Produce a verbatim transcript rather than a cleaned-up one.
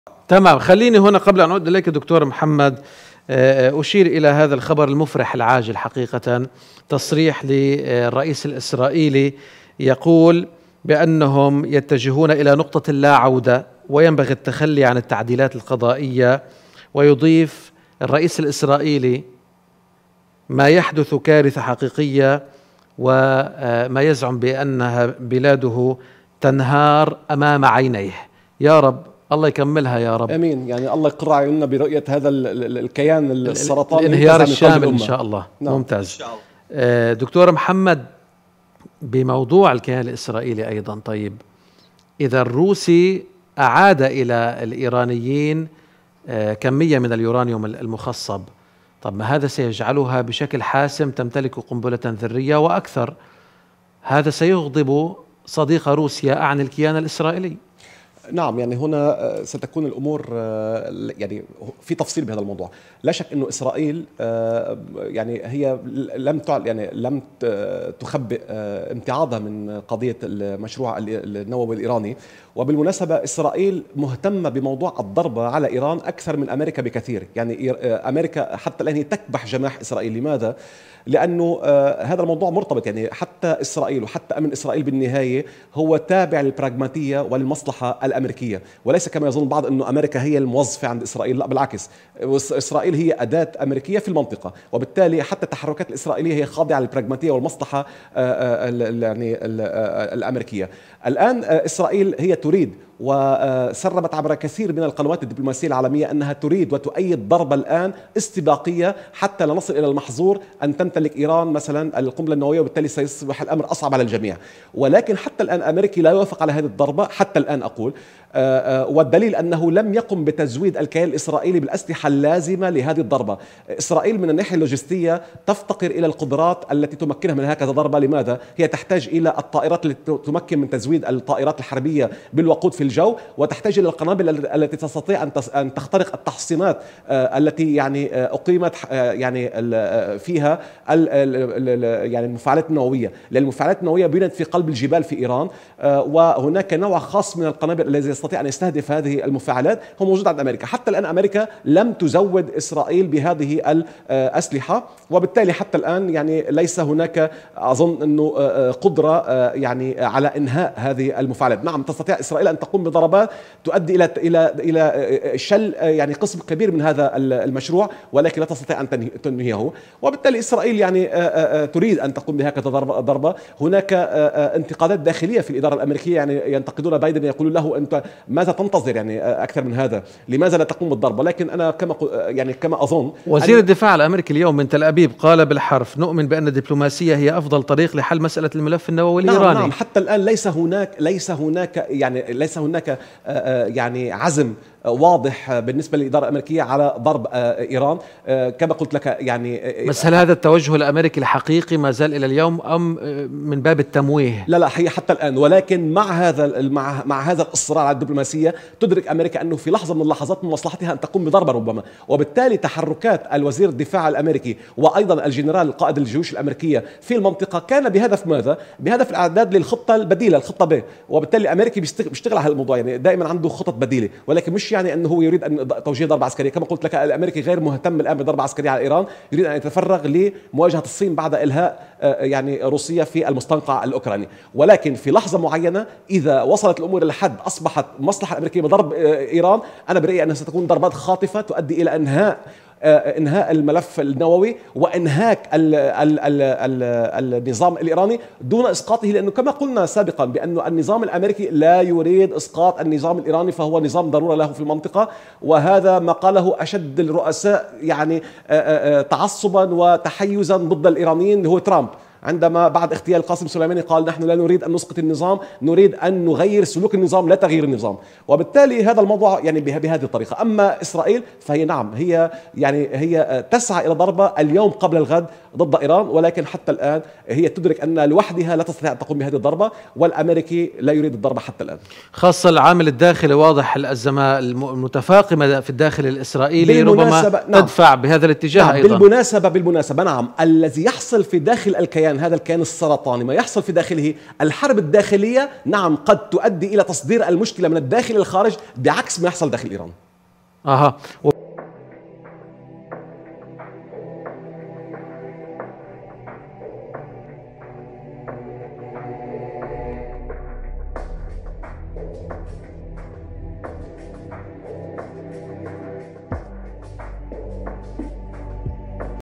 تمام. خليني هنا قبل أن أعود إليك دكتور محمد أشير إلى هذا الخبر المفرح العاجل حقيقة. تصريح للرئيس الإسرائيلي يقول بأنهم يتجهون إلى نقطة لا عودة وينبغي التخلي عن التعديلات القضائية، ويضيف الرئيس الإسرائيلي ما يحدث كارثة حقيقية وما يزعم بأنها بلاده تنهار أمام عينيه. يا رب الله يكملها يا رب، امين. يعني الله يقر عيوننا برؤيه هذا الكيان السرطاني الانهيار الشامل ان شاء الله. نعم. ممتاز. إن شاء الله. دكتور محمد، بموضوع الكيان الاسرائيلي ايضا، طيب اذا الروسي اعاد الى الايرانيين كميه من اليورانيوم المخصب، طب ما هذا سيجعلها بشكل حاسم تمتلك قنبله ذريه واكثر، هذا سيغضب صديق روسيا عن الكيان الاسرائيلي. نعم، يعني هنا ستكون الامور يعني في تفصيل بهذا الموضوع. لا شك انه اسرائيل يعني هي لم تعل يعني لم تخبئ امتعاضها من قضيه المشروع النووي الايراني، وبالمناسبه اسرائيل مهتمه بموضوع الضربه على ايران اكثر من امريكا بكثير. يعني امريكا حتى الان هي تكبح جماح اسرائيل. لماذا؟ لأنه آه هذا الموضوع مرتبط. يعني حتى إسرائيل وحتى أمن إسرائيل بالنهاية هو تابع للبراغماتية وللمصلحة الأمريكية، وليس كما يظن البعض أنه أمريكا هي الموظفة عند إسرائيل. لا، بالعكس، إسرائيل هي أداة أمريكية في المنطقة، وبالتالي حتى التحركات الإسرائيلية هي خاضعة للبراغماتية والمصلحة آه يعني الأمريكية. الآن آه إسرائيل هي تريد وسربت عبر كثير من القنوات الدبلوماسية العالمية أنها تريد وتؤيد ضربة الآن استباقية حتى لا نصل إلى المحظور أن تمتلك إيران مثلا القنبلة النووية، وبالتالي سيصبح الأمر أصعب على الجميع. ولكن حتى الآن أمريكي لا يوافق على هذه الضربة حتى الآن أقول، آآ آآ والدليل أنه لم يقم بتزويد الكيان الإسرائيلي بالأسلحة اللازمة لهذه الضربة. إسرائيل من الناحية اللوجستية تفتقر إلى القدرات التي تمكنها من هكذا ضربة. لماذا؟ هي تحتاج إلى الطائرات التي تمكن من تزويد الطائرات الحربية بالوقود في الجو، وتحتاج إلى القنابل التي تستطيع أن تخترق التحصينات التي يعني أقيمت يعني فيها يعني المفاعلات النووية، لأن المفاعلات النووية بنيت في قلب الجبال في إيران، وهناك نوع خاص من القنابل الذي يستطيع أن يستهدف هذه المفاعلات هو موجود عند أمريكا. حتى الآن أمريكا لم تزود إسرائيل بهذه الأسلحة، وبالتالي حتى الآن يعني ليس هناك أظن أنه قدرة يعني على إنهاء هذه المفاعلات. نعم، تستطيع إسرائيل أن تقوم بضربات تؤدي إلى إلى إلى شل يعني قسم كبير من هذا المشروع، ولكن لا تستطيع أن تنهيه. وبالتالي إسرائيل يعني تريد أن تقوم بهكذا ضربة. هناك انتقادات داخلية في الإدارة الأمريكية، يعني ينتقدون بايدن، يقولون له أنت ماذا تنتظر يعني أكثر من هذا؟ لماذا لا تقوم بالضربة؟ لكن أنا كما يعني كما أظن وزير الدفاع الأمريكي اليوم من تل أبيب قال بالحرف: نؤمن بأن الدبلوماسية هي أفضل طريق لحل مسألة الملف النووي الإيراني. نعم, نعم حتى الآن ليس هناك ليس هناك يعني ليس هناك يعني عزم واضح بالنسبة للإدارة الأمريكية على ضرب إيران كما قلت لك. يعني بس هل هذا التوجه الأمريكي الحقيقي ما زال إلى اليوم أم من باب التمويه؟ لا لا هي حتى الآن، ولكن مع هذا مع مع هذا الإصرار على الدبلوماسية تدرك أمريكا أنه في لحظة من اللحظات من مصلحتها أن تقوم بضربة ربما، وبالتالي تحركات الوزير الدفاع الأمريكي وأيضا الجنرال القائد الجيوش الأمريكية في المنطقة كان بهدف ماذا؟ بهدف الإعداد للخطة البديلة، الخطة ب، وبالتالي الأمريكي بيشتغل على الموضوع. يعني دائما عنده خطط بديلة، ولكن مش يعني انه هو يريد ان توجيه ضربه عسكريه. كما قلت لك الامريكي غير مهتم الان بضربه عسكريه على ايران، يريد ان يتفرغ لمواجهه الصين بعد الهاء يعني روسيا في المستنقع الاوكراني. ولكن في لحظه معينه اذا وصلت الامور الى حد اصبحت مصلحه الامريكيه بضرب ايران، انا برايي انها ستكون ضربات خاطفه تؤدي الى انهاء انهاء الملف النووي وانهاك ال ال ال ال النظام الايراني دون اسقاطه، لانه كما قلنا سابقا بان النظام الامريكي لا يريد اسقاط النظام الايراني، فهو نظام ضروره له في المنطقه. وهذا ما قاله اشد الرؤساء يعني تعصبا وتحيزا ضد الايرانيين اللي هو ترامب، عندما بعد اغتيال قاسم سليماني قال: نحن لا نريد أن نسقط النظام، نريد أن نغير سلوك النظام لا تغيير النظام. وبالتالي هذا الموضوع يعني بهذه الطريقة. أما إسرائيل فهي نعم هي يعني هي تسعى إلى ضربة اليوم قبل الغد ضد إيران، ولكن حتى الآن هي تدرك أن لوحدها لا تستطيع أن تقوم بهذه الضربة، والأمريكي لا يريد الضربة حتى الآن. خاصة العامل الداخلي واضح، الأزمة المتفاقمة في الداخل الإسرائيلي ربما نعم. تدفع بهذا الاتجاه نعم أيضا. بالمناسبة بالمناسبة نعم الذي يحصل في داخل الكيان الكيان، هذا الكيان السرطاني، ما يحصل في داخله الحرب الداخلية نعم قد تؤدي إلى تصدير المشكلة من الداخل إلى الخارج بعكس ما يحصل داخل إيران. اها،